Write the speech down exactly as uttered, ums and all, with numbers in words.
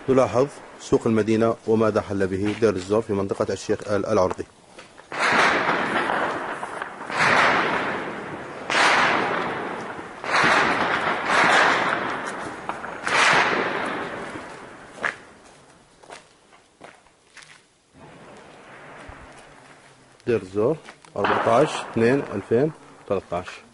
نلاحظ سوق المدينة وماذا حل به دير الزور في منطقة الشيخ آل العرضي. دير الزور أربعة عشر اثنين ألفين وثلاثة عشر.